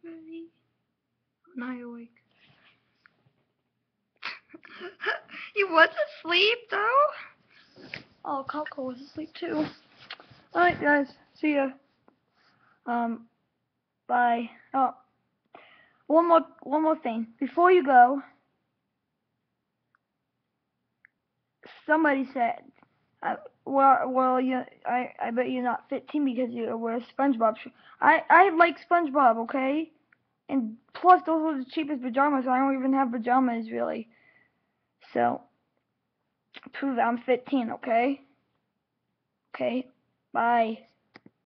Ready? Now you're awake. You was asleep though? Oh, Coco was asleep too. Alright guys, see ya. Bye. Oh, one more thing. Before you go, somebody said, I bet you're not 15 because you wear SpongeBob. I like SpongeBob, okay? And plus, those were the cheapest pajamas. I don't even have pajamas really. So, prove I'm 15, okay? Okay. Bye.